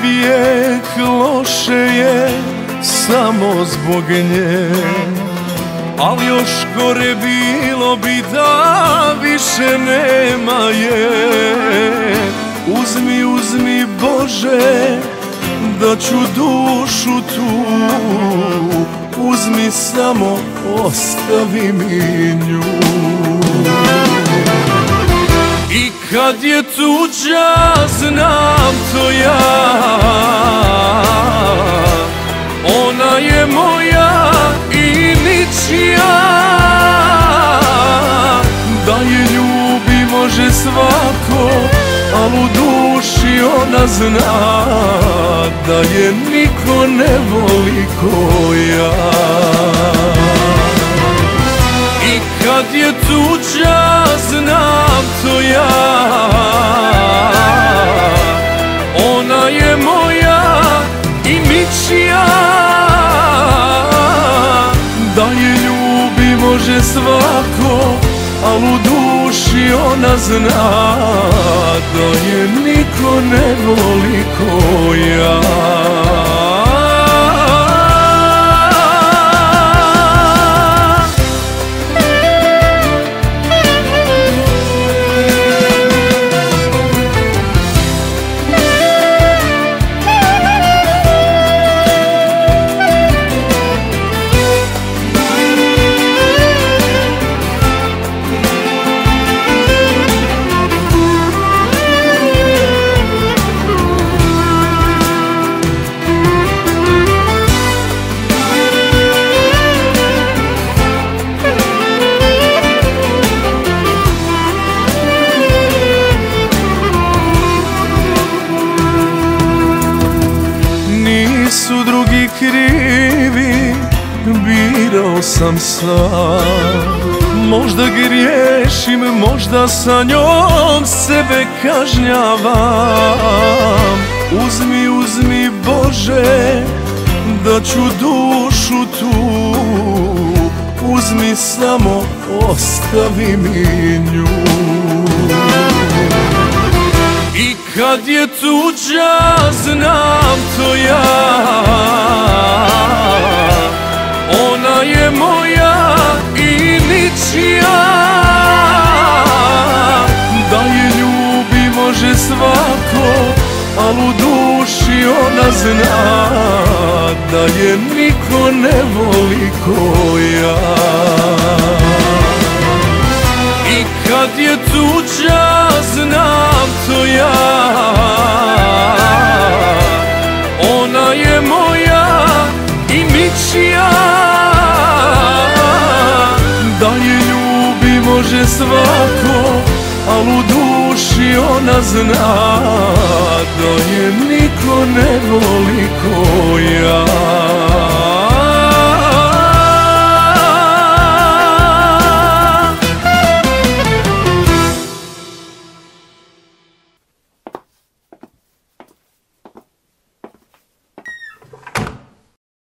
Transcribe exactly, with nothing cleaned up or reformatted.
uvijek loše je samo zbog nje. Al još gore bilo bi da više nema je. Uzmi, uzmi Bože, da ću dušu tu. Uzmi samo, ostavi mi nju. I kad je tuđa, znam to ja, ona je moja i ničija. Da je ljubi može svako, al u duši ona zna da je niko ne voli ko ja. I kad je tuđa, znam to ja, ona je moja i ničija. Da je ljubi može svako, al u duši ona zna da je niko ne voli ko ja. Nisu drugi krivi, birao sam sam. Možda griješim, možda sa njom sebe kažnjavam. Uzmi, uzmi Bože, da ću dušu tu. Uzmi samo, ostavi mi nju. I kad je tuđa, znam to ja, ona je moja i ničija. Da je ljubi može svako, al u duši ona zna da je niko ne voli ko ja. I kad je tuđa, znam to ja, ona je moja i ničija. Da je ljubi može svako, al u duši ona zna da je niko ne voli ko ja.